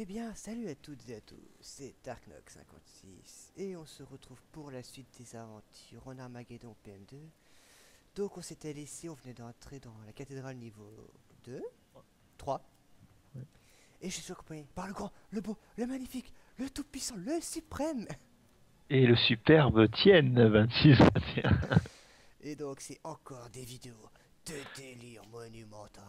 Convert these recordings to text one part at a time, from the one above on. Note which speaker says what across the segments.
Speaker 1: Eh bien, salut à toutes et à tous, c'est Darknox56 et on se retrouve pour la suite des aventures en Armageddon PM2. Donc on s'était laissé, on venait d'entrer dans la cathédrale niveau 2, 3,
Speaker 2: Ouais.
Speaker 1: et je suis accompagné par le grand, le beau, le magnifique, le tout-puissant, le suprême.
Speaker 2: Et le superbe Tienne 26-21.
Speaker 1: Et donc c'est encore des vidéos de délire monumental.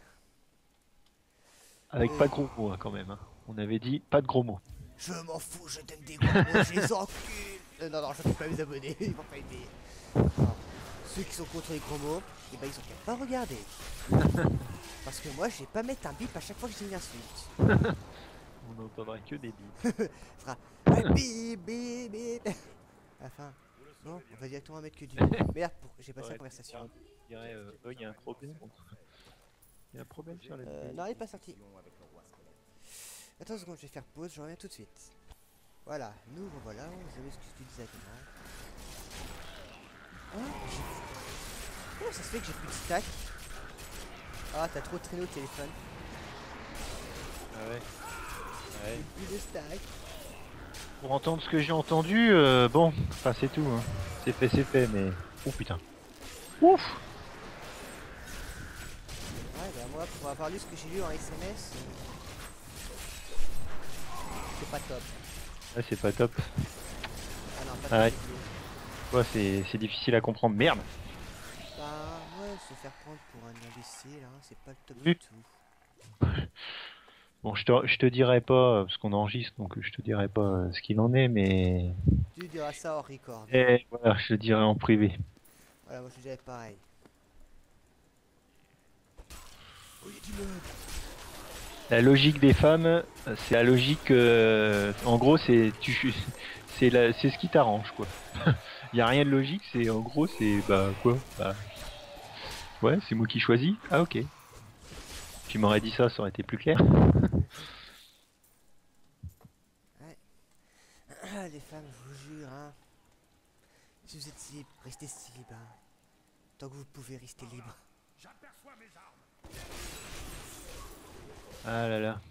Speaker 2: Avec pas
Speaker 1: Euh,
Speaker 2: de gros mots hein, quand même. Hein. On avait dit pas de gros mots.
Speaker 1: je m'en fous, je donne des gros mots, je les encule. Non, non, je ne fais pas mes abonnés, ils vont pas aimer. Alors, ceux qui sont contre les gros mots, eh ben ils ont qu'à pas regarder. Parce que moi, je vais pas mettre un bip à chaque fois que je dis une insulte.
Speaker 2: On n'entendra que des bips.
Speaker 1: Ce sera un bip, bip, bip. À la fin, non, on va directement mettre que du. Merde, j'ai passé la
Speaker 2: Ouais,
Speaker 1: conversation.
Speaker 2: je dirais, il y a un problème. Il y a un problème sur la vidéo.
Speaker 1: Non, elle est pas sortie. Attends une seconde, je vais faire pause, je reviens tout de suite. Voilà, nous revoilà, vous avez ce que je disais exactement. Comment ça se fait que j'ai plus de stack? Ah, t'as trop traîné au téléphone.
Speaker 2: Ah ouais. Ouais.
Speaker 1: J'ai plus de stack.
Speaker 2: Pour entendre ce que j'ai entendu, bon, enfin c'est tout. Hein. C'est fait, mais. Oh putain. Ouf.
Speaker 1: Ouais, bah moi, pour avoir lu ce que j'ai lu en SMS, c'est pas top.
Speaker 2: Là c'est pas top.
Speaker 1: Ah non, pas
Speaker 2: Ah
Speaker 1: top
Speaker 2: ouais.
Speaker 1: du tout.
Speaker 2: C'est difficile à comprendre. Merde.
Speaker 1: Bah ouais, se faire prendre pour un imbécile, hein, c'est pas le top du
Speaker 2: Oui.
Speaker 1: tout.
Speaker 2: Bon, je te dirai pas, parce qu'on enregistre, donc je te dirai pas ce qu'il en est, mais.
Speaker 1: Tu diras ça hors record.
Speaker 2: Et voilà, je te dirai en privé.
Speaker 1: Voilà, moi je dirais pareil. Oh, y'a du meuble.
Speaker 2: La logique des femmes, c'est la logique. En gros, c'est ce qui t'arrange, quoi. Il y a rien de logique. C'est en gros, c'est bah quoi. Bah ouais, c'est moi qui choisis. Ah ok. Tu m'aurais dit ça, ça aurait été plus clair.
Speaker 1: Ouais. Ah, les femmes, je vous jure, hein. Si vous êtes libre, restez libre, hein. Tant que vous pouvez rester libre.
Speaker 2: Ah là là.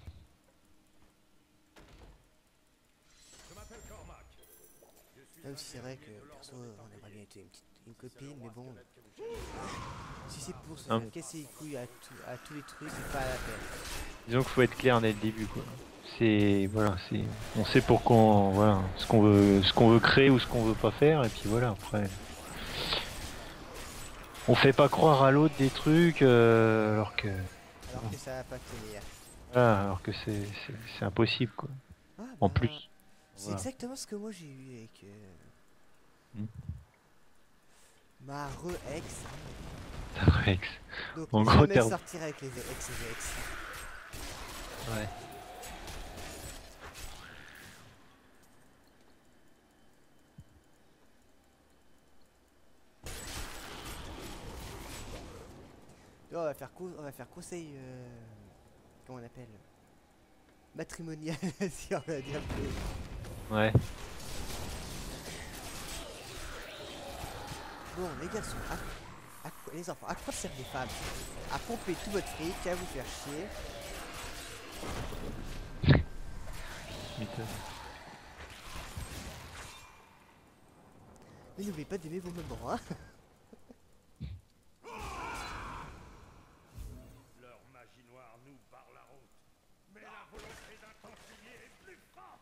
Speaker 1: Même si c'est vrai que, perso, on aimerait bien être une copine, mais bon. Si c'est pour se
Speaker 2: Hein,
Speaker 1: faire casser les couilles à tous les trucs, c'est pas la peine.
Speaker 2: disons qu'il faut être clair dès le début, quoi. C'est voilà, c'est. On sait pourquoi, voilà, ce qu'on veut créer ou ce qu'on veut pas faire, et puis voilà. Après, on fait pas croire à l'autre des trucs, alors que.
Speaker 1: Alors que ça va pas tenir.
Speaker 2: Voilà, alors que c'est impossible, quoi.
Speaker 1: Ah
Speaker 2: En
Speaker 1: bah,
Speaker 2: plus.
Speaker 1: c'est
Speaker 2: Voilà.
Speaker 1: exactement ce que moi j'ai eu avec
Speaker 2: Hmm.
Speaker 1: ma re-ex.
Speaker 2: Rex.
Speaker 1: Donc
Speaker 2: En gros,
Speaker 1: jamais
Speaker 2: t'es.
Speaker 1: sortir avec les ex et ex.
Speaker 2: Ouais.
Speaker 1: Là, on va faire conseil, comment on appelle, matrimonial, si on va dire plus.
Speaker 2: Ouais.
Speaker 1: Bon, les garçons, les enfants, à quoi servent les femmes? À pomper tout votre fric, à vous faire chier.
Speaker 2: Putain.
Speaker 1: Mais n'oubliez pas d'aimer vos moments, hein.
Speaker 3: Leur magie noire nous barre la route. Mais la volonté d'un templier est plus forte.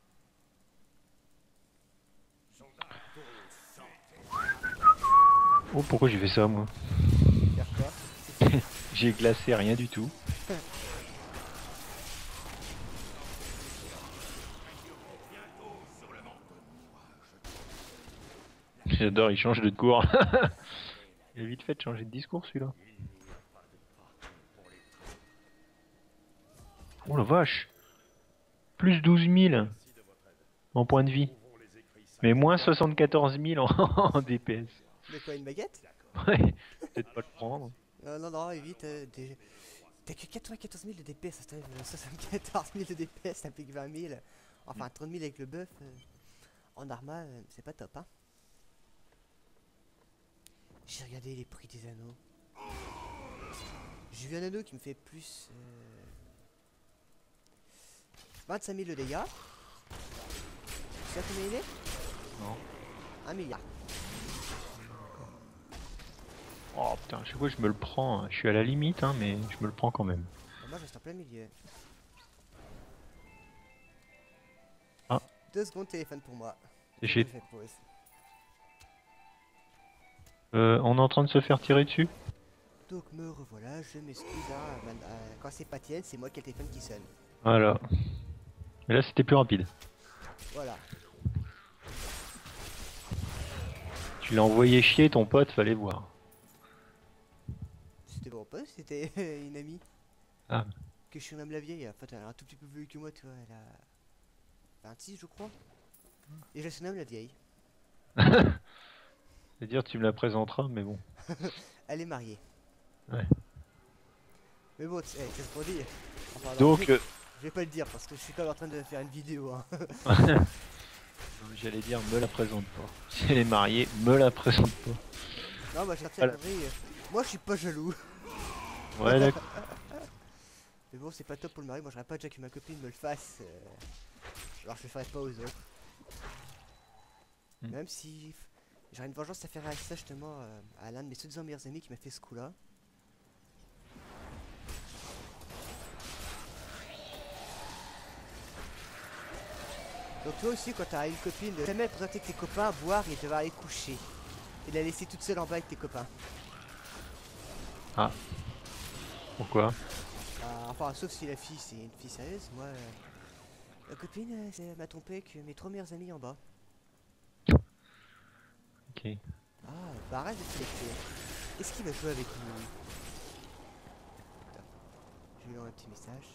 Speaker 3: Soldats, sortez.
Speaker 2: Oh, pourquoi j'ai fait ça, moi?
Speaker 1: Faire quoi?
Speaker 2: J'ai glacé rien du tout. J'adore, il change de cours. Il a vite fait de changer de discours, celui-là. Oh la vache! Plus 12 000 en point de vie. Mais moins 74 000 en DPS.
Speaker 1: De quoi, une baguette?
Speaker 2: Ouais, peut-être pas le prendre.
Speaker 1: Non, non, évite, t'as que 94 000 de DPS, ça t'arrive 74 000 de DPS, ça pique 20 000. Enfin, 30 000 avec le buff. En Arma, c'est pas top, hein. J'ai regardé les prix des anneaux. J'ai vu un anneau qui me fait plus. 25 000 de dégâts. Tu sais combien il est?
Speaker 2: Non.
Speaker 1: 1 milliard.
Speaker 2: Oh putain, à chaque fois je me le prends. Hein. Je suis à la limite, hein, mais je me le prends quand même.
Speaker 1: Moi je reste en plein milieu.
Speaker 2: Ah.
Speaker 1: 2 secondes téléphone pour moi.
Speaker 2: C'est
Speaker 1: Je
Speaker 2: chez-
Speaker 1: fais pause.
Speaker 2: On est en train de se faire tirer dessus?
Speaker 1: Donc me revoilà, je m'excuse. Hein, quand c'est pas tienne, c'est moi qui ai le téléphone qui sonne.
Speaker 2: Voilà. Et là c'était plus rapide.
Speaker 1: Voilà.
Speaker 2: Tu l'as envoyé chier ton pote, fallait voir.
Speaker 1: C'était bon poste, c'était une amie.
Speaker 2: Ah.
Speaker 1: Que je surnomme la vieille. En fait, elle a un tout petit peu plus vieux que moi, tu vois. Elle a 26, je crois. Et je la surnomme la vieille.
Speaker 2: C'est-à-dire tu me la présenteras, mais bon.
Speaker 1: Elle est mariée.
Speaker 2: Ouais.
Speaker 1: Mais bon, qu'est-ce qu'on dit? Enfin, non,
Speaker 2: Donc,
Speaker 1: je vais pas le dire parce que je suis quand même en train de faire une vidéo. Hein.
Speaker 2: j'allais dire me la présente pas. Si elle est mariée, me la présente pas.
Speaker 1: Non, moi j'ai sorti
Speaker 2: Voilà.
Speaker 1: la connerie. Moi je suis pas jaloux.
Speaker 2: Ouais, d'accord.
Speaker 1: Mais bon, c'est pas top pour le mari. Moi j'aurais pas déjà que ma copine me le fasse. Alors je le ferai pas aux autres.
Speaker 2: Hmm.
Speaker 1: Même si j'aurais une vengeance à faire avec ça justement à l'un de mes soi-disant meilleurs amis qui m'a fait ce coup là. Donc toi aussi quand t'as une copine, jamais présenter tes copains, boire et devoir aller coucher. Et la laisser toute seule en bas avec tes copains.
Speaker 2: Pourquoi?
Speaker 1: Enfin sauf si la fille c'est une fille sérieuse, moi la copine elle m'a trompé avec mes 3 meilleurs amis en bas.
Speaker 2: Ok.
Speaker 1: Ah bah arrête de te lecter. Est-ce qu'il va jouer avec nous? Putain. Je lui envoie un petit message.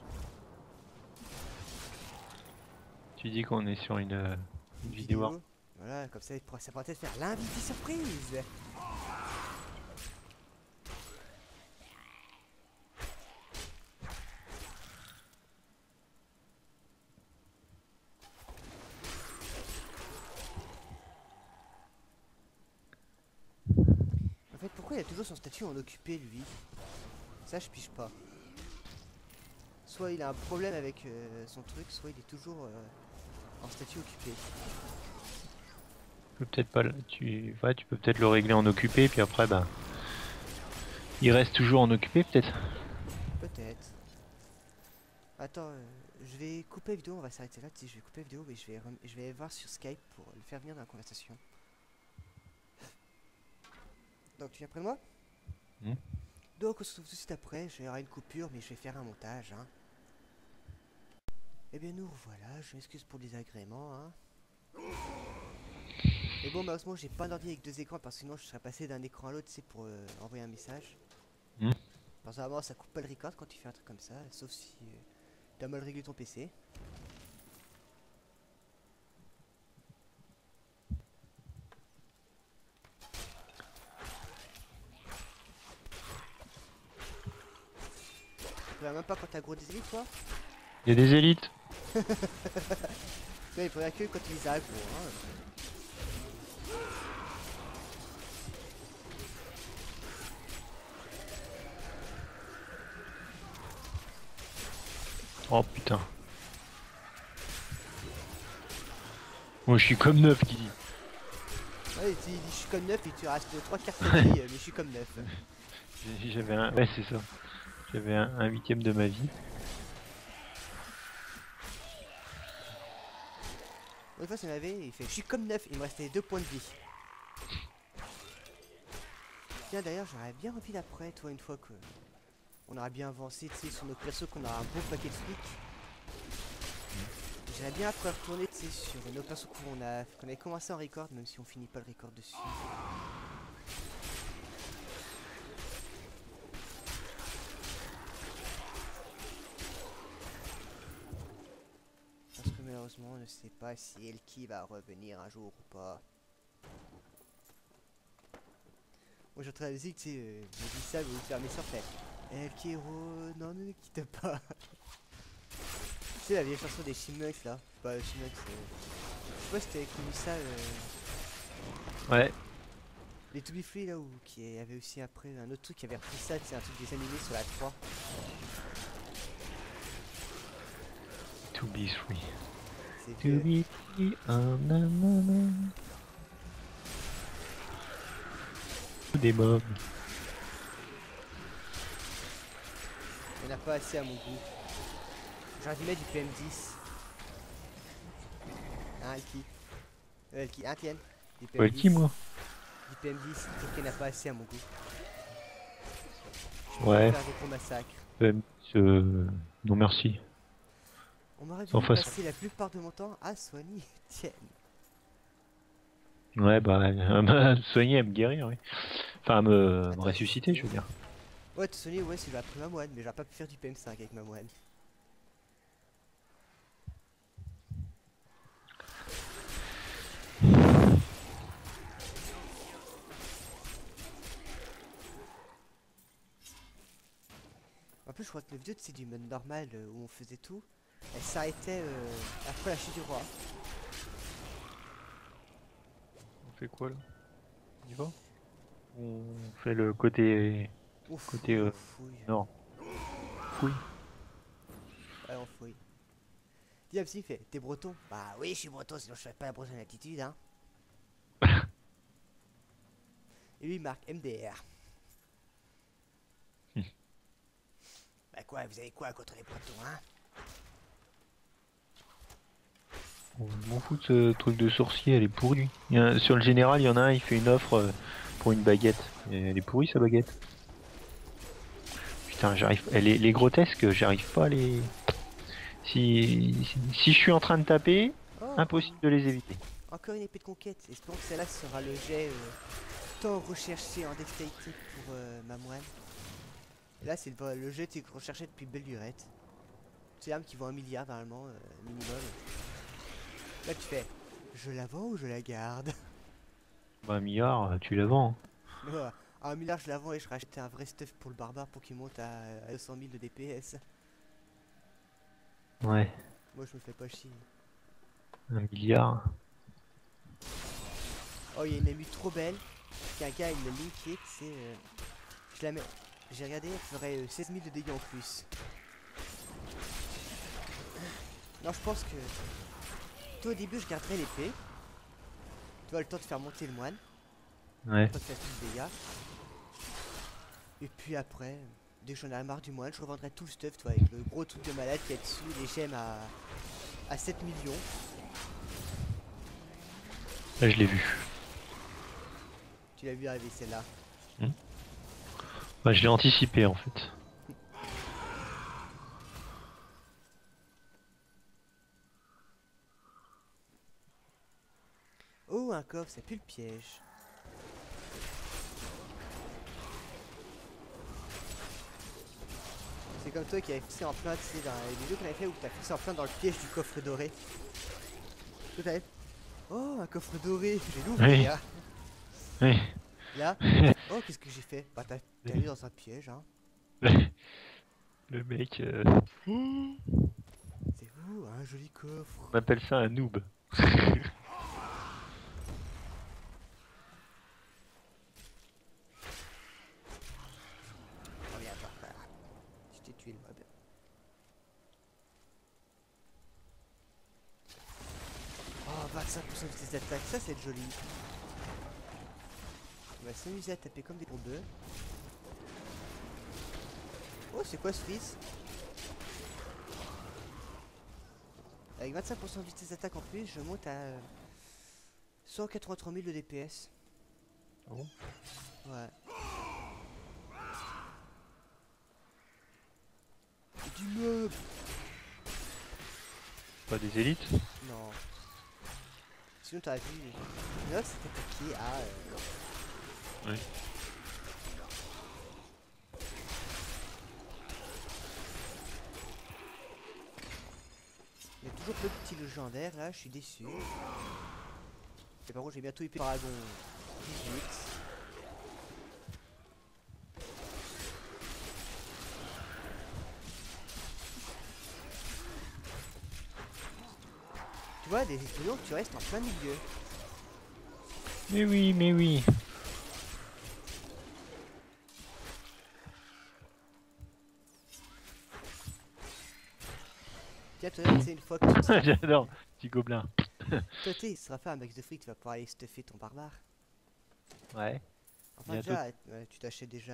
Speaker 2: Tu dis qu'on est sur une vidéo.
Speaker 1: Voilà, comme ça, ça pourrait peut-être faire l'invité surprise. En fait, pourquoi il a toujours son statut en occupé, lui? Ça, je pige pas. Soit il a un problème avec son truc, soit il est toujours en statut occupé.
Speaker 2: Tu peux peut-être pas ouais, tu peux peut-être le régler en occupé, puis après bah. Il reste toujours en occupé peut-être.
Speaker 1: Peut-être. Attends, je vais couper la vidéo, on va s'arrêter là. Tu sais, je vais couper la vidéo, mais je vais voir sur Skype pour le faire venir dans la conversation. Donc tu viens après moi?
Speaker 2: Hmm.
Speaker 1: Donc on se retrouve tout de suite après, j'aurai une coupure, mais je vais faire un montage. Hein. Eh bien nous revoilà, je m'excuse pour le désagrément. Hein. Mais bon, malheureusement j'ai pas d'ordi avec 2 écrans, parce que sinon je serais passé d'un écran à l'autre, tu sais, pour envoyer un message.
Speaker 2: Hmm.
Speaker 1: Parce que vraiment ça coupe pas le record quand tu fais un truc comme ça, sauf si t'as mal réglé ton PC. Tu vois même pas quand t'as gros des élites, toi?
Speaker 2: Il y a des élites.
Speaker 1: Tu vois, il faudrait que quand tu les as gros, hein.
Speaker 2: Oh putain. Moi je suis comme neuf qui dit.
Speaker 1: Ouais, tu dis je suis comme neuf et tu restes 3 quarts de vie, mais je suis comme neuf.
Speaker 2: J'avais un. Ouais c'est ça. J'avais un huitième de ma vie.
Speaker 1: Une fois, ça m'avait, il fait je suis comme neuf, il me restait 2 points de vie. Tiens, d'ailleurs, j'aurais bien envie d'après, toi, une fois que on aura bien avancé, tu sais, sur nos persos, qu'on aura un beau paquet de flics. J'aimerais bien après retourner, tu sais, sur nos persos qu'on avait commencé en record, même si on finit pas le record dessus. Parce que malheureusement, on ne sait pas si Elki va revenir un jour ou pas. Moi j'entends la musique, tu sais, je dis ça, mais vous fermez sur fait. Elki Hero, non, ne quitte pas. Tu sais, la vieille chanson des Chipmunks là. Pas Chipmunks, je sais pas si t'avais connu ça.
Speaker 2: Ouais.
Speaker 1: Les To Be Free là, où qui avait aussi après un autre truc qui avait repris ça, c'est un truc des animés sur la 3.
Speaker 2: To be be free.
Speaker 1: C'est
Speaker 2: To
Speaker 1: vieux.
Speaker 2: be free. Nanana. Des mobs.
Speaker 1: Il n'y en a pas assez à mon goût. J'aurais dû mettre du PM10. Hein, Elki? Elki, hein, tienne? Du PM10.
Speaker 2: Ouais, qui moi?
Speaker 1: Du PM10, je trouve qu'il n'y en a pas assez à mon goût.
Speaker 2: Ouais.
Speaker 1: Faire des gros massacres.
Speaker 2: Non merci.
Speaker 1: On m'aurait dû
Speaker 2: Sans façon.
Speaker 1: passer la plupart de mon temps à soigner. Tiens.
Speaker 2: Ouais, bah, à me soigner, à me guérir, oui. Enfin, à me
Speaker 1: Attends,
Speaker 2: ressusciter, je veux dire.
Speaker 1: Ouais, te soigner, ouais, c'est après ma moine, mais j'aurais pas pu faire du PM5 avec ma moine. En plus, je crois que le vidéo, c'est du mode normal où on faisait tout. Elle s'arrêtait après la chute du roi.
Speaker 2: On fait quoi là? On y va? On fait le côté.
Speaker 1: Ouf,
Speaker 2: Côté.
Speaker 1: on fouille.
Speaker 2: Non. Oui.
Speaker 1: Ouais, on fouille. Dis un petit, fait, t'es breton? Bah oui, je suis breton, sinon je ferais pas la bretonne attitude, hein. Et lui, il marque MDR. Bah quoi, vous avez quoi contre les bretons, hein?
Speaker 2: Je m'en fous de ce truc de sorcier, elle est pourrie. Sur le général, il y en a un, il fait une offre pour une baguette. Et elle est pourrie sa baguette. Putain, j'arrive. Elle est les grotesques, j'arrive pas à les. Si je suis en train de taper,
Speaker 1: Oh,
Speaker 2: impossible de les éviter.
Speaker 1: encore une épée de conquête. Espérons que celle-là sera le jet tant recherché en dextérité pour ma moine. Et là, c'est le jet qui est recherché depuis belle lurette. C'est l'arme qui vaut 1 milliard normalement, minimum. Là, tu fais, je la vends ou je la garde?
Speaker 2: Bah, un milliard, tu la vends.
Speaker 1: Mais voilà, à 1 milliard, je la vends et je rachète un vrai stuff pour le barbare pour qu'il monte à 200 000 de DPS.
Speaker 2: Ouais,
Speaker 1: Moi, je me fais pas chier.
Speaker 2: 1 milliard.
Speaker 1: Oh, il y a une amie trop belle. Qu'un gars, il l'a linké, c'est. Je la mets. J'ai regardé, elle ferait 16 000 de dégâts en plus. Non, je pense que. Toi, au début, je garderais l'épée. Tu vois, le temps de faire monter le moine.
Speaker 2: Ouais.
Speaker 1: Le temps de faire tout le dégât. Et puis après, dès que j'en ai marre du moine, je revendrai tout le stuff, toi, avec le gros truc de malade qui est dessus, les gemmes à 7 millions.
Speaker 2: Là, je l'ai vu.
Speaker 1: Tu l'as vu arriver celle-là.
Speaker 2: Bah, je l'ai anticipé en fait.
Speaker 1: Oh, un coffre, ça pue le piège. C'est comme toi qui avais fixé en plein, tu sais, dans les vidéos qu'on avait fait où t'as fixé en plein dans le piège du coffre doré. Toi, t'avais... Oh, un coffre doré, je vais l'ouvrir.
Speaker 2: Oui.
Speaker 1: Là, oh, qu'est-ce que j'ai fait? Bah, t'as mis dans un piège, hein.
Speaker 2: Le mec,
Speaker 1: C'est vous, un joli coffre.
Speaker 2: on appelle ça un noob.
Speaker 1: Reviens par là. Je t'ai tué le mob. Oh, 25% de vitesse d'attaque, ça c'est joli. On va s'amuser à taper comme des gros bœufs. Oh, c'est quoi ce fils? Avec 25% de vitesse d'attaque en plus, je monte à 183 000 de DPS.
Speaker 2: Ah bon?
Speaker 1: Ouais. Et du mob.
Speaker 2: Pas des élites?
Speaker 1: Non. Sinon t'as vu, là c'est attaqué à...
Speaker 2: Oui.
Speaker 1: Il y a toujours peu de petits légendaires là, je suis déçu. Et par contre j'ai bientôt IP Paragon 18. Tu vois, des explosions que tu restes en plein milieu.
Speaker 2: Mais oui, mais oui.
Speaker 1: Tiens, toi, tu sais, une fois que tu te...
Speaker 2: J'adore, petit gobelin.
Speaker 1: toi, tu sais, il sera fait un max de fric, tu vas pouvoir aller stuffer ton barbare.
Speaker 2: Ouais.
Speaker 1: Enfin,
Speaker 2: Bientôt.
Speaker 1: déjà, tu t'achètes déjà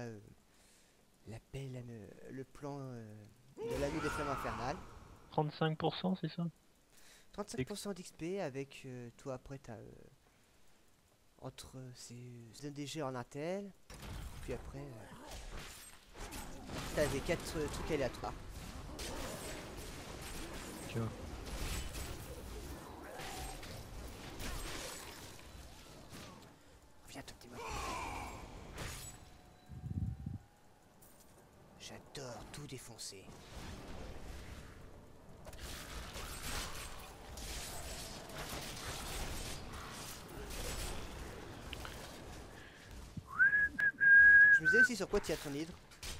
Speaker 1: le plan de l'anneau des flammes infernales.
Speaker 2: 35%, c'est ça?
Speaker 1: 35% d'XP avec toi après t'as entre c'est DG en intel, puis après t'as des 4 trucs aléatoires.
Speaker 2: Tu vois.
Speaker 1: Viens toi petit mec. J'adore tout défoncer. Je me disais aussi sur quoi tu as ton hydre.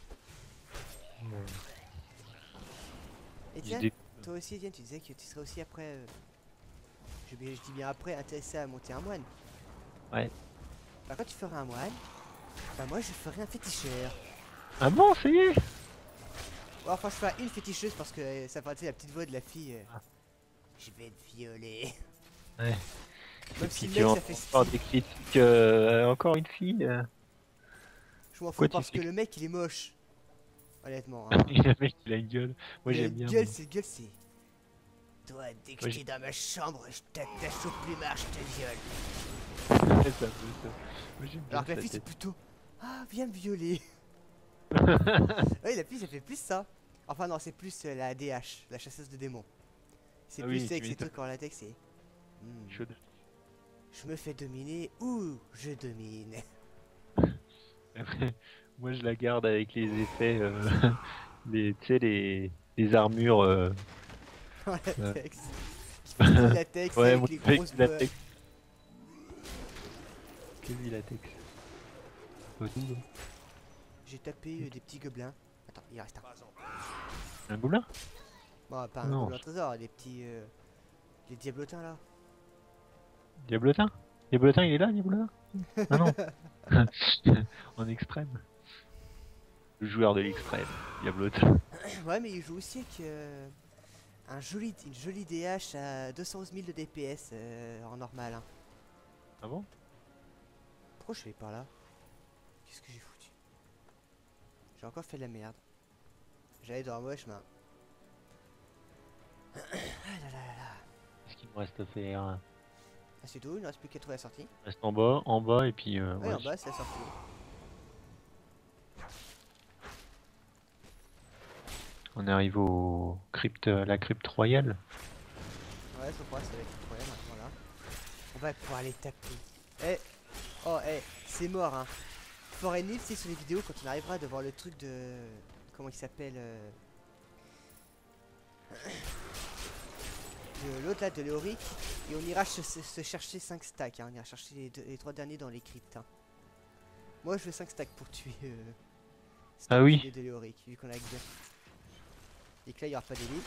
Speaker 1: Et tiens, toi aussi Etienne, tu disais que tu serais aussi après, je dis bien après, intéressé à monter un moine.
Speaker 2: Ouais.
Speaker 1: Bah quand tu feras un moine, bah moi je ferai un féticheur.
Speaker 2: Ah bon, ça y est?
Speaker 1: Bon, enfin je ferai une féticheuse parce que ça paraît la petite voix de la fille.
Speaker 2: Ah.
Speaker 1: Je vais te violer.
Speaker 2: Ouais. Et
Speaker 1: Même si
Speaker 2: puis
Speaker 1: le
Speaker 2: tu
Speaker 1: mec
Speaker 2: as
Speaker 1: ça fait
Speaker 2: encore
Speaker 1: style.
Speaker 2: des critiques, encore une fille.
Speaker 1: Je m'en fous
Speaker 2: Quoi, tu
Speaker 1: parce
Speaker 2: fais
Speaker 1: que le mec il est moche. Honnêtement. Hein.
Speaker 2: Le mec, il a une gueule. Moi,
Speaker 1: Il a
Speaker 2: j'aime
Speaker 1: une
Speaker 2: bien.
Speaker 1: gueule,
Speaker 2: Moi.
Speaker 1: c'est gueule, c'est. Toi, dès que
Speaker 2: Moi,
Speaker 1: t'es dans ma chambre, je t'attache au plumard, je te viole.
Speaker 2: Ouais, ça peut, ça. Moi, j'aime bien
Speaker 1: Alors que la
Speaker 2: sa
Speaker 1: fille c'est
Speaker 2: tête.
Speaker 1: plutôt. Ah, viens me violer. Oui, la fille ça fait plus ça. Enfin, non, c'est plus la DH, la chasseuse de démons. C'est
Speaker 2: Ah
Speaker 1: plus
Speaker 2: oui,
Speaker 1: avec
Speaker 2: tu
Speaker 1: ces
Speaker 2: m'étonnes.
Speaker 1: trucs en latex, c'est.
Speaker 2: Chaude.
Speaker 1: Je me fais dominer ou je domine.
Speaker 2: Après, moi, je la garde avec les effets, tu sais, les armures.
Speaker 1: En
Speaker 2: Euh,
Speaker 1: latex. Qui fait du latex
Speaker 2: ouais,
Speaker 1: avec
Speaker 2: moi,
Speaker 1: les
Speaker 2: avec
Speaker 1: grosses
Speaker 2: du
Speaker 1: bottes.
Speaker 2: latex. Que du latex. Pas tout, hein.
Speaker 1: J'ai tapé des petits gobelins. Attends, il reste un.
Speaker 2: Un gobelin?
Speaker 1: Bon, pas un
Speaker 2: Non.
Speaker 1: gobelin trésor, des petits. Les diablotins là.
Speaker 2: Diablotin? Diablotin, il est là, Diablotin? Ah non. En extrême. Le joueur de l'extrême, Diablotin.
Speaker 1: Ouais, mais il joue aussi avec une jolie DH à 211 000 de DPS en normal. Hein.
Speaker 2: Ah bon?
Speaker 1: Pourquoi je vais par là? Qu'est-ce que j'ai foutu? J'ai encore fait de la merde. J'allais dans un mauvais chemin. Ah là là là là.
Speaker 2: Qu'est-ce qu'il me reste à faire?
Speaker 1: Ah, c'est tout, il ne reste plus qu'à trouver la sortie.
Speaker 2: Il reste en bas, et puis
Speaker 1: Ouais,
Speaker 2: ouais.
Speaker 1: en bas, c'est la sortie.
Speaker 2: On arrive au crypte, la crypte royale.
Speaker 1: Ouais, je crois que c'est avec le problème. Voilà. On va pouvoir les taper. Eh, oh, eh, c'est mort, hein. Forêt Nif, c'est sur les vidéos quand on arrivera devant le truc de. Comment il s'appelle de l'autre là, de Léoric. Et on ira se chercher 5 stacks. Hein. On ira chercher les 3 derniers dans les cryptes. Hein. Moi, je veux 5 stacks pour tuer.
Speaker 2: Ah oui.
Speaker 1: De Léoric, vu qu'on a que deux. Et que là, il n'y aura pas d'élite.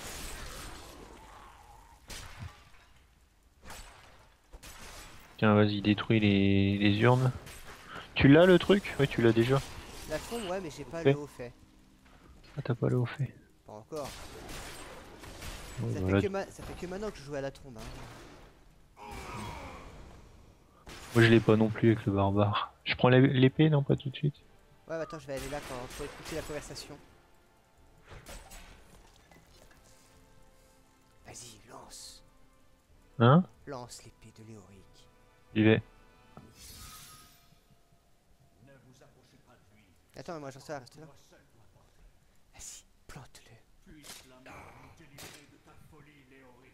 Speaker 2: Tiens, vas-y, détruis les urnes. Tu l'as le truc? Ouais, tu l'as déjà.
Speaker 1: La tombe, ouais, mais j'ai pas
Speaker 2: fait.
Speaker 1: le haut fait.
Speaker 2: Ah, t'as pas le haut fait.
Speaker 1: Pas encore.
Speaker 2: Ouais,
Speaker 1: Ça,
Speaker 2: voilà.
Speaker 1: ça fait que maintenant que je joue à la trombe. Hein.
Speaker 2: Moi, je l'ai pas non plus avec le barbare. Je prends l'épée, non, pas tout de suite.
Speaker 1: Ouais, bah attends, je vais aller là pour écouter la conversation. Vas-y, lance.
Speaker 2: Hein?
Speaker 1: Lance l'épée de Léoric.
Speaker 2: J'y vais.
Speaker 3: Ne vous approchez pas de lui.
Speaker 1: Attends, mais moi j'en sais, reste là.
Speaker 3: Moi seul dois porter.
Speaker 1: Vas-y, plante-le.
Speaker 3: Puisse la mort nous délivrer de ta folie, Léoric.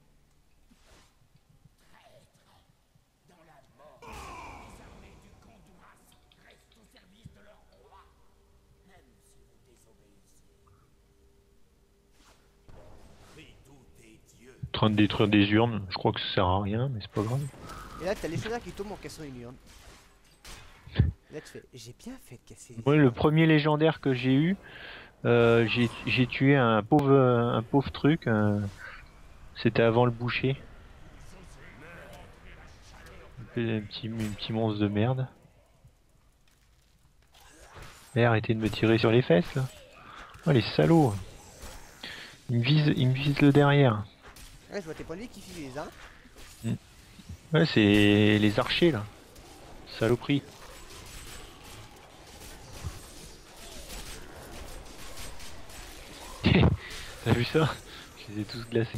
Speaker 3: Prie tous tes dieux.
Speaker 2: En train de détruire des urnes. Je crois que ça sert à rien, mais c'est pas grave.
Speaker 1: Et là, t'as les légendaires qui tombent en cassant une urne. Là, tu fais, j'ai bien fait de casser.
Speaker 2: Moi, le premier légendaire que j'ai eu, j'ai tué un pauvre truc. C'était avant le boucher. Un petit monstre de merde. Mais arrêtez de me tirer sur les fesses là. Oh les salauds. Il me vise le derrière.
Speaker 1: Ouais, je vois tes points de vie qui finissent, hein.
Speaker 2: Mm. Ouais, c'est les archers là. Saloperie. T'as vu ça? Je les ai tous glacés.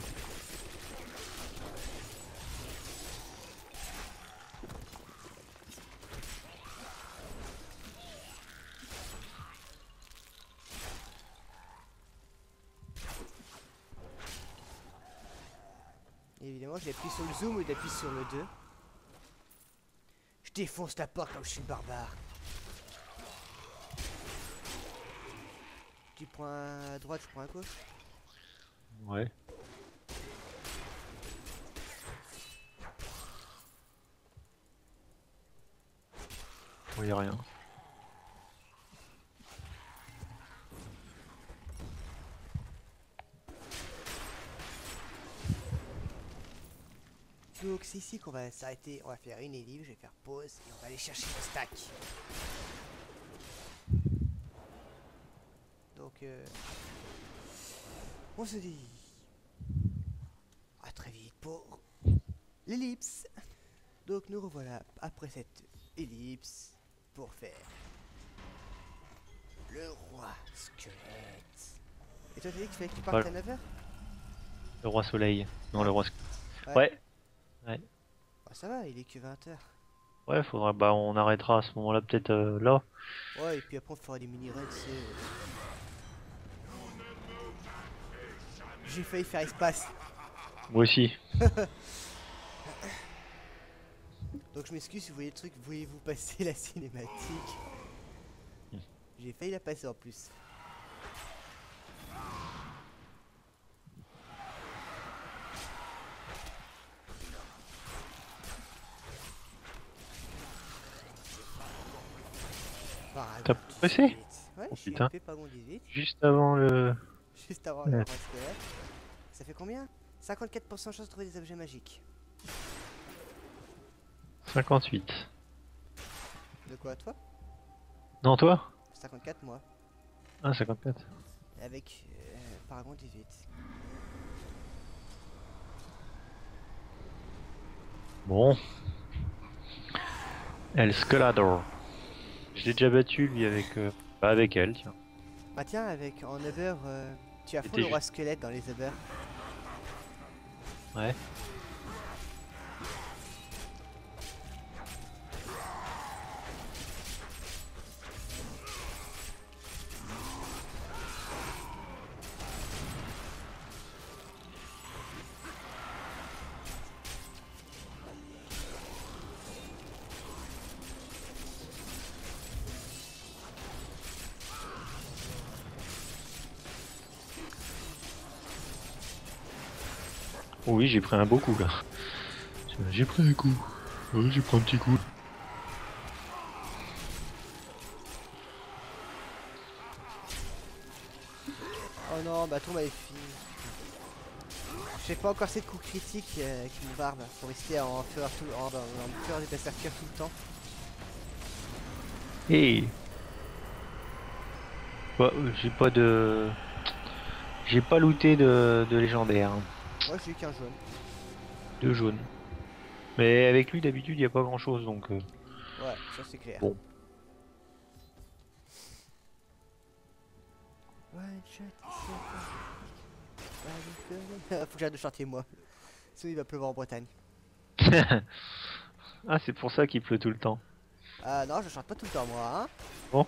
Speaker 1: Et évidemment, j'ai appuyé sur le zoom ou d'appuyer sur le 2. Je défonce la porte comme je suis le barbare. Tu prends à droite, je prends à gauche.
Speaker 2: Ouais. Bon, y a rien.
Speaker 1: Donc c'est ici qu'on va s'arrêter. On va faire une élite, je vais faire pause et on va aller chercher le stack. Donc on se dit à très vite pour l'ellipse. Donc nous revoilà après cette ellipse pour faire le roi squelette. Et toi t'as dit qu'il fallait que tu partes
Speaker 2: Voilà.
Speaker 1: à 9h?
Speaker 2: Le roi soleil. Non, le roi.
Speaker 1: Ouais.
Speaker 2: Ouais. Ouais.
Speaker 1: Bah, ça va, il est que 20h.
Speaker 2: Ouais, faudra. Bah, on arrêtera à ce moment-là, peut-être là.
Speaker 1: Ouais, et puis après on fera des mini-runs, c'est... J'ai failli faire espace.
Speaker 2: Moi aussi.
Speaker 1: Donc je m'excuse si vous voyez le truc, voyez-vous passer la cinématique. J'ai failli la passer en plus.
Speaker 2: T'as
Speaker 1: Paragon
Speaker 2: pressé?
Speaker 1: 18. Ouais,
Speaker 2: Oh
Speaker 1: je suis
Speaker 2: putain.
Speaker 1: épée Paragon 18.
Speaker 2: Juste avant le.
Speaker 1: Juste avant le
Speaker 2: Ouais.
Speaker 1: roi squelette. Ça fait combien? 54% de chance de trouver des objets magiques.
Speaker 2: 58.
Speaker 1: De quoi toi?
Speaker 2: Non, toi?
Speaker 1: 54 moi.
Speaker 2: Ah, 54.
Speaker 1: Avec Paragon 18.
Speaker 2: Bon. El Scolador. Je l'ai déjà battu, lui, avec. Bah, avec elle, tiens.
Speaker 1: Bah tiens, avec en Uber, tu as fond
Speaker 2: C'était
Speaker 1: le roi
Speaker 2: juste.
Speaker 1: squelette dans les Uber.
Speaker 2: Ouais. Oh oui, j'ai pris un beau coup, là. J'ai pris un coup. Ouais, j'ai pris un petit coup.
Speaker 1: Oh non, bah ton m'avait fini. J'ai pas encore assez de coups critiques avec mon barbe pour rester en faire tout, en faire des berserkers tout le temps.
Speaker 2: Et. Bah, j'ai pas de. J'ai pas looté de légendaire.
Speaker 1: Moi j'ai eu qu'un jaune.
Speaker 2: De jaune. Mais avec lui, d'habitude, il y a pas grand chose, donc.
Speaker 1: Ouais, ça c'est clair.
Speaker 2: Bon.
Speaker 1: One shot, faut que j'arrête de chanter moi. Sinon il va pleuvoir en Bretagne.
Speaker 2: Ah, c'est pour ça qu'il pleut tout le temps.
Speaker 1: Ah non, je chante pas tout le temps moi, hein.
Speaker 2: Bon.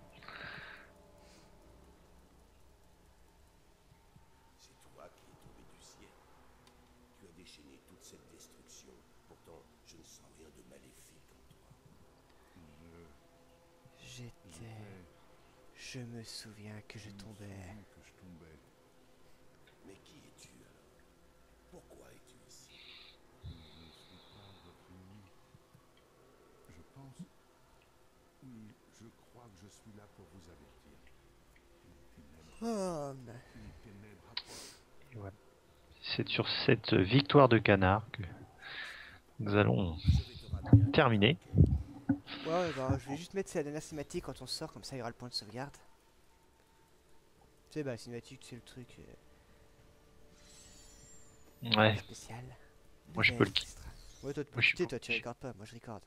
Speaker 3: C'est toi qui es tombé du ciel. Tu as déchaîné toute cette destruction. Pourtant, je ne sens rien de maléfique en toi.
Speaker 1: Je me souviens que je tombais.
Speaker 3: Mais qui es-tu alors? Pourquoi es-tu ici?
Speaker 4: Je pense. Oui, je crois que je suis là pour vous avertir.
Speaker 1: Oh,
Speaker 4: Les ténèbres approchent.
Speaker 2: Et voilà. C'est sur cette victoire de canard que nous allons terminer.
Speaker 1: ouais, bah je vais juste mettre la dernière cinématique quand on sort, comme ça il y aura le point de sauvegarde. Tu sais, bah, cinématique, c'est le truc
Speaker 2: Ouais,
Speaker 1: spécial.
Speaker 2: moi je peux le
Speaker 1: Nouvelle
Speaker 2: quitter.
Speaker 1: extra. Ouais, toi,
Speaker 2: Moi, je suis
Speaker 1: tu sais,
Speaker 2: pas
Speaker 1: toi, tu
Speaker 2: obligé.
Speaker 1: regardes pas, moi je regarde.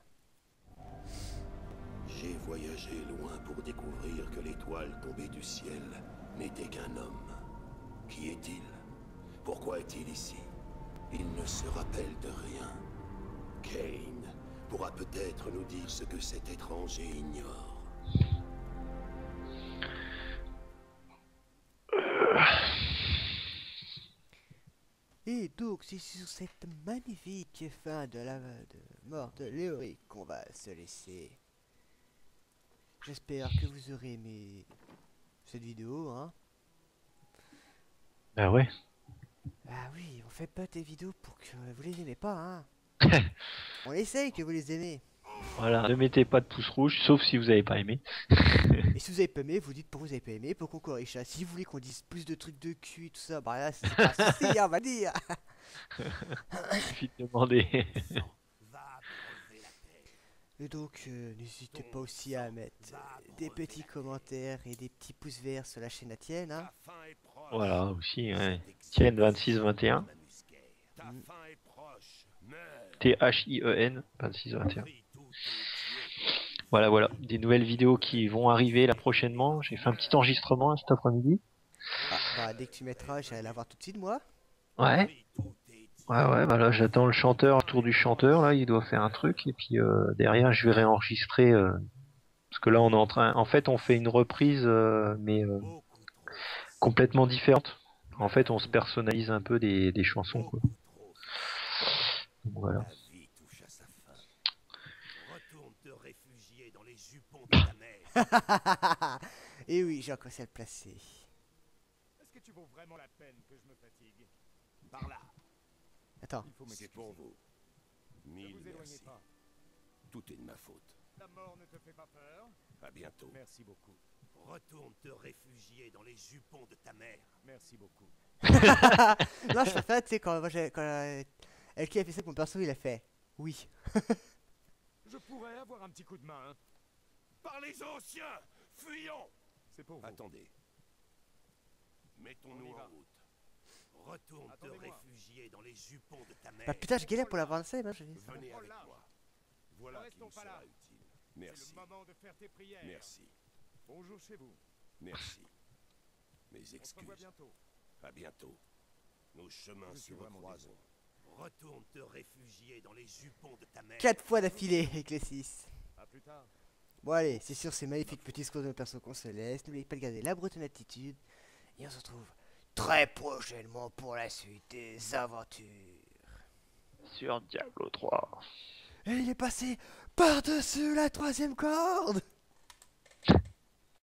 Speaker 3: J'ai voyagé loin pour découvrir que l'étoile tombée du ciel n'était qu'un homme. Qui est-il? Pourquoi est-il ici? Il ne se rappelle de rien. Kane pourra peut-être nous dire ce que cet étranger ignore.
Speaker 1: Et donc, c'est sur cette magnifique fin de la mort de Léoric qu'on va se laisser. J'espère que vous aurez aimé cette vidéo, hein.
Speaker 2: Bah ouais.
Speaker 1: Ah oui, on fait pas des vidéos pour que vous les aimez pas, hein. On essaye que vous les aimez.
Speaker 2: Voilà, ne mettez pas de pouce rouge, sauf si vous avez pas aimé.
Speaker 1: Et si vous avez pas aimé, vous dites pourquoi vous avez pas aimé, pour qu'on corrige ça. Si vous voulez qu'on dise plus de trucs de cul, tout ça, bah là, c'est pas un souci, hein, on va dire.
Speaker 2: Il suffit de demander.
Speaker 3: Va crever la terre.
Speaker 1: Et donc, n'hésitez pas aussi à mettre des petits commentaires et des petits pouces verts sur la chaîne à Tienne, hein.
Speaker 3: Ta fin est proche.
Speaker 2: Voilà, aussi, ouais. Tienne 26-21.
Speaker 3: Ta fin est proche. Meurs.
Speaker 2: THIEN 26-21.
Speaker 3: Prie tous tes dieux.
Speaker 2: Voilà, voilà. Des nouvelles vidéos qui vont arriver là prochainement. J'ai fait un petit enregistrement cet après-midi.
Speaker 1: Ah, bah dès que tu mettras, j'irai la voir tout de suite, moi.
Speaker 2: Ouais.
Speaker 3: Prie tous tes dieux.
Speaker 2: Ouais, bah là j'attends le chanteur, autour du chanteur, là il doit faire un truc, et puis derrière je vais réenregistrer, parce que là on est en fait on fait une reprise, mais
Speaker 3: Beaucoup trop.
Speaker 2: complètement différente. En fait on se personnalise un peu des chansons, quoi.
Speaker 3: Beaucoup trop.
Speaker 2: Donc, voilà.
Speaker 3: La vie touche à sa fin. Retourne te réfugier dans les jupons de ta mère.
Speaker 1: Et oui, j'ai encore ça à le placer.
Speaker 4: Est-ce que tu vaux vraiment la peine que je me fatigue?
Speaker 3: Par là.
Speaker 1: Attends,
Speaker 3: C'est pour vous.
Speaker 4: Ne
Speaker 3: Mille
Speaker 4: vous éloignez
Speaker 3: merci.
Speaker 4: pas.
Speaker 3: Tout est de ma faute.
Speaker 4: La mort ne te fait pas peur?
Speaker 3: À bientôt.
Speaker 4: Merci beaucoup.
Speaker 3: Retourne te réfugier dans les jupons de ta mère.
Speaker 4: Merci beaucoup.
Speaker 1: non, je préfère, tu sais, quand, moi, quand elle qui a fait ça, que mon perso, il a fait. Oui.
Speaker 4: Je pourrais avoir un petit coup de main, hein?
Speaker 3: Par les anciens, fuyons.
Speaker 4: C'est pour vous.
Speaker 3: Attendez. Mettons-nous
Speaker 4: On y va.
Speaker 3: en route. Retourne te
Speaker 4: Attendez-moi.
Speaker 3: réfugier dans les jupons de ta mère.
Speaker 1: Bah putain, je galère pour l'avoir le hein, j'ai dit ça.
Speaker 3: Venez
Speaker 4: Oh
Speaker 3: avec
Speaker 4: là.
Speaker 3: moi. Voilà qui
Speaker 4: Restons
Speaker 3: nous
Speaker 4: pas
Speaker 3: sera
Speaker 4: là.
Speaker 3: utile.
Speaker 4: C'est
Speaker 3: Merci.
Speaker 4: le moment de faire tes prières.
Speaker 3: Merci.
Speaker 4: Bonjour chez vous.
Speaker 3: Merci. Mes
Speaker 4: On se revoit
Speaker 3: excuses.
Speaker 4: bientôt.
Speaker 3: À bientôt. Nos chemins
Speaker 4: Je
Speaker 3: se
Speaker 4: suis vraiment
Speaker 3: recroiseront. Retourne te réfugier dans les jupons de ta mère.
Speaker 1: 4 fois d'affilée avec les 6.
Speaker 4: À plus tard.
Speaker 1: Bon allez, c'est sur ces magnifiques petits scores de perso qu'on se laisse. N'oubliez pas de garder la bretonne attitude. Et on se retrouve très prochainement pour la suite des aventures.
Speaker 2: Sur Diablo 3.
Speaker 1: Et il est passé par-dessus la 3ème corde.